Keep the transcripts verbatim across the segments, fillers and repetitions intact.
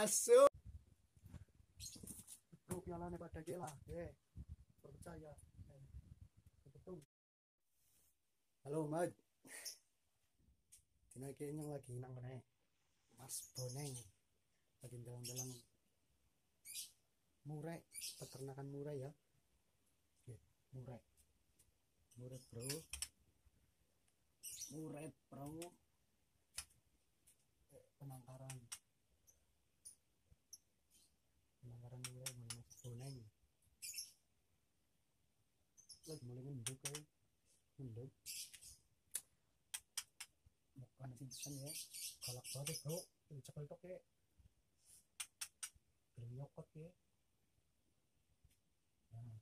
masuk. Bro, pialanya pada gila, deh. Percaya. Betul. Halo, Mat. Dina iki nyong lagi nang ngene. Mas Boneng. Lagi dalang-dalang murai, peternakan murai ya. Oke, murai. Murai, Bro. Murai, Bro. Eh, penangkaran. Penangkaran murai Mas Boneng. Lagi mulai ngenduk kae. Ngenduk. Bukan pisan ya. Galak banget, Bro. Cekel tok ya. Belum nyokot ya. Nah.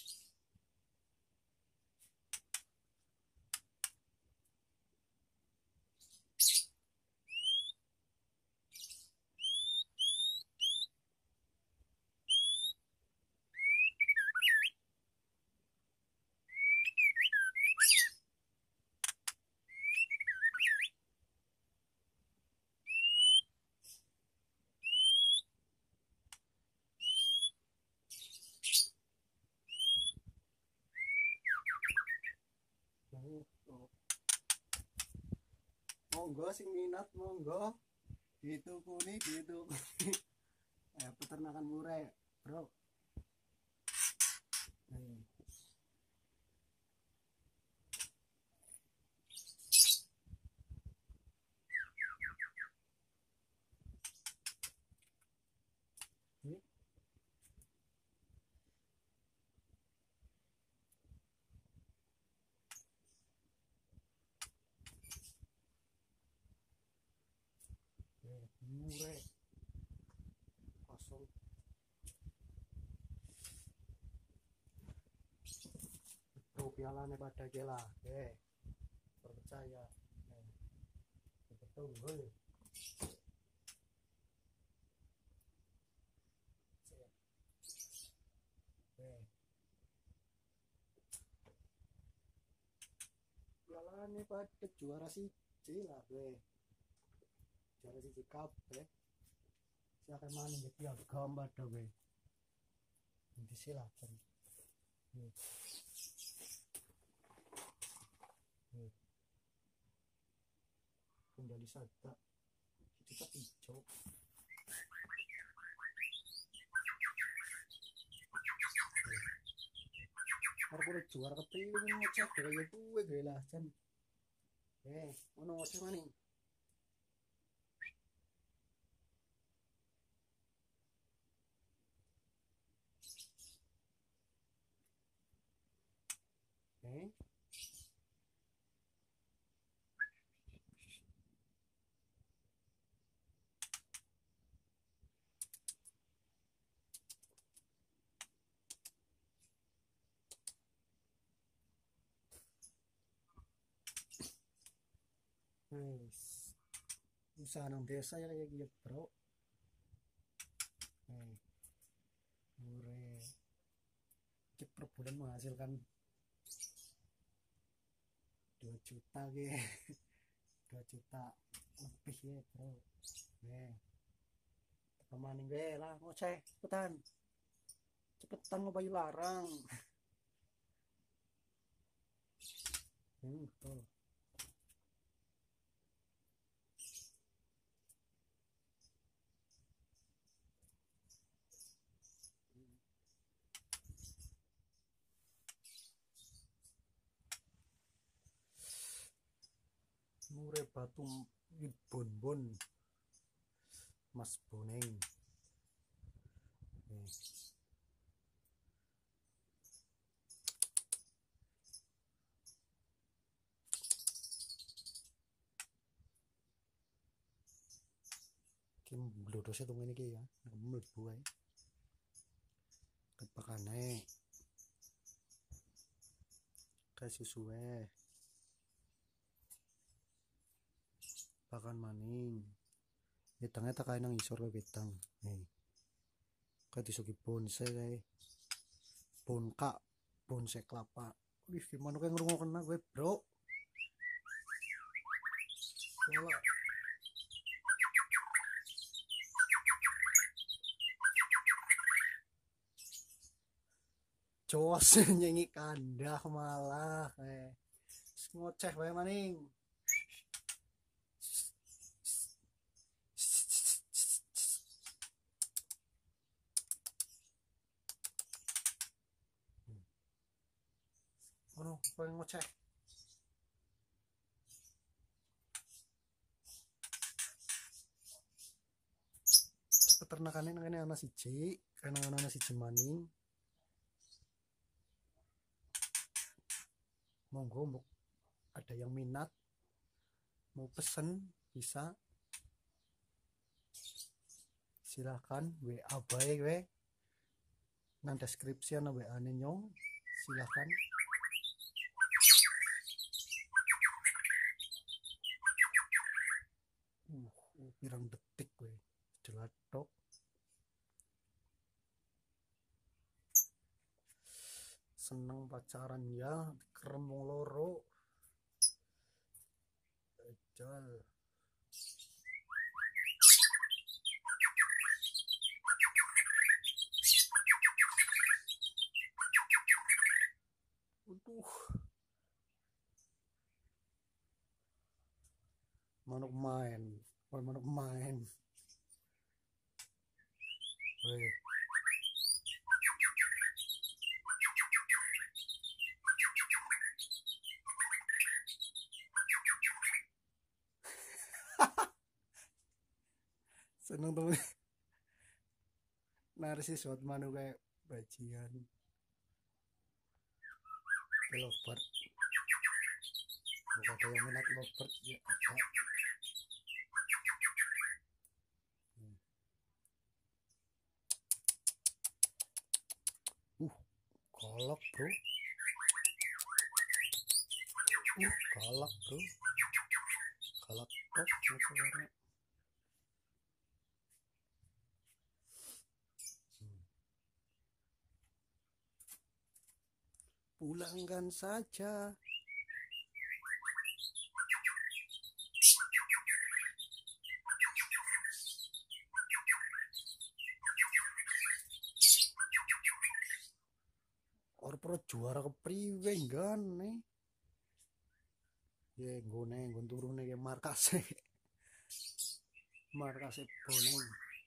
Monggo sing minat monggo itu kuni itu eh, peternakan murai, Bro. Hmm. Hmm. Eh, murai kosong. Tuh pialanya pada gila, eh percaya. Eh, betul, betul. Eh, pialanya pada juara siji lah, eh. Juara siji kabeh. Siapa mana ya piagam pada we. Nanti silakan. Hmm. Hmm. Kembali saja. Kita hijau. Aku udah juara kepilih ngecek dari gue gila kan. Eh, ono ngecek mana? Eh, nice. Usaha nang desa ya kayak gitu, Bro. Eh, murah. Cek per bulan menghasilkan dua juta gitu. dua juta lebih ya, Bro. Eh. Pemaning gue lah ngoceh cepetan. Cepetan mau bayu larang. Hmm, tuh. Murai batu bon-bon Mas Boneng. Eh. Kim blodosnya tuh ini ya, mlebu ae. Kepakane. Kasih suwe. Pakan maning. Wetangnya tak kaya nang isor ke wetang. Nih. Kaya disugi bonsai kayak. Bonka. Bonsai kelapa. Wih, gimana kayak ngerungokkan gue, Bro? Wala. jos nyanyi kandah malah eh ngoceh wae maning. Ono kowe ngoceh. Peternakane nang kene ana siji, kene ana siji maning. Monggo mbok ada yang minat mau pesen bisa silahkan W A bae we nang deskripsi ana W A ne nyong silahkan. Uh, uh pirang detik we jelatok. Seneng pacaran ya kerem wong loro. Ejal. Aduh. Manuk main, oh, manuk main. Weh. Seneng temen narsis buat manu kayak bajingan lovebird. Bukan ada yang minat lovebird ya apa hmm. uh galak bro, uh galak bro, galak top suara. Pulangkan saja. Or juara kepriwe kan nih. Ya gone nggon turune ke markase. Markase boneng.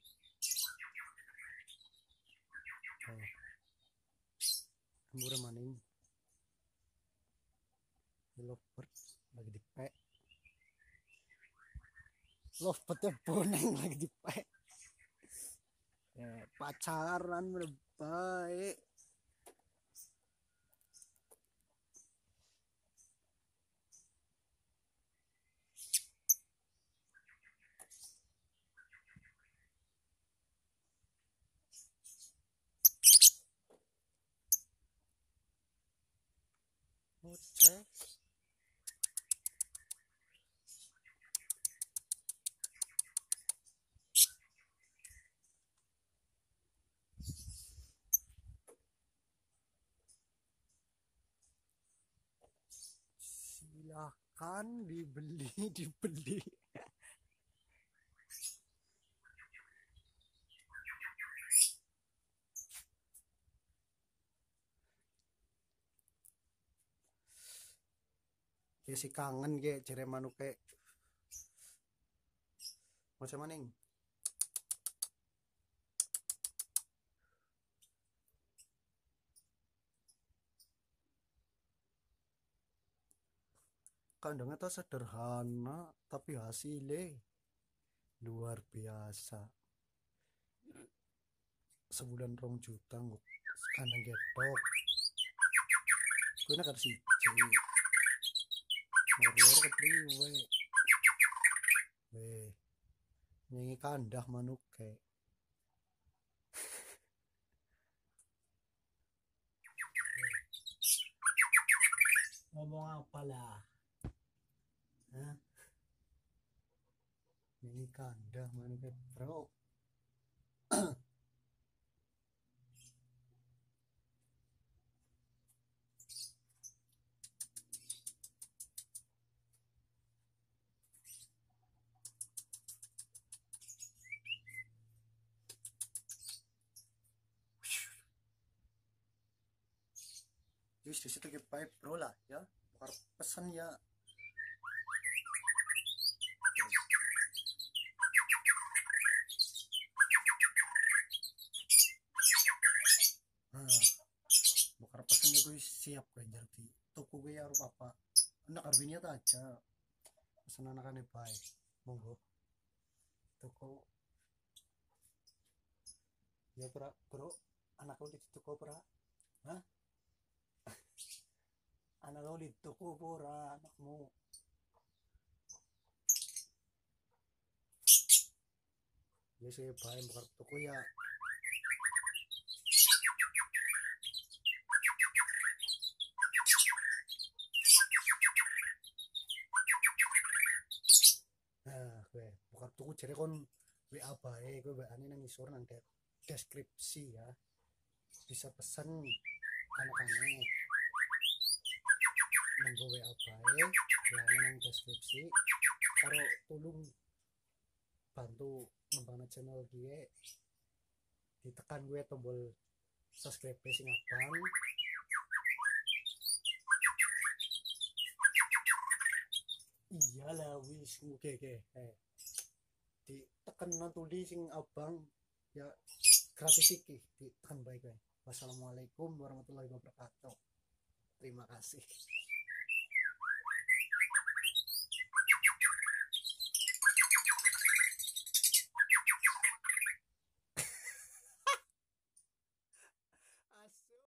Oh. Murah maning. Lovebird lagi dipek. Lovebirdnya boneng lagi dipek. Ya, pacaran udah baik. Oke. Silakan dibeli, dibeli. Ya si kangen ke jere manuk ke. Macam maning. Kandangnya tuh sederhana tapi hasilnya luar biasa. Sebulan rong juta nguk kandang getok. Gue nak kasih cewek. Loro kepriwe. Weh. Nyanyi kandah manuk ke. Ngomong apa lah? Hah? Nyanyi kandah manuk ke, bro. Guys, di situ kita bro lah ya. Bakar pesan ya. Nah, bakar pesan ya guys, siap gue jadi toko gue harus apa anak arbinya aja pesan anak-anak baik monggo toko ya bro bro anak lo di toko bro hah anak lo di toko bro anakmu ya saya baik bakar toko ya. Nah gue bakar toko jadi kon W A baik gue W A ini nang isor nang deskripsi ya, bisa pesan anak-anak monggo W A baik W A ini nang deskripsi karo tolong bantu ngembangin channel gue, ditekan gue tombol subscribe sing abang iyalah wis oke oke eh ditekan tuli sing abang ya gratis iki ditekan baik. Wassalamualaikum warahmatullahi wabarakatuh. Terima kasih.